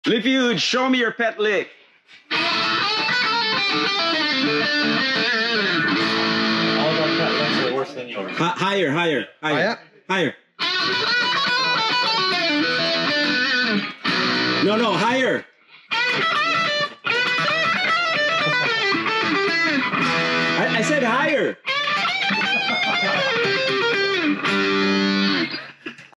Lifude, show me your pet lick. All of our pet licks are worse than yours. Higher. No, higher. I said higher.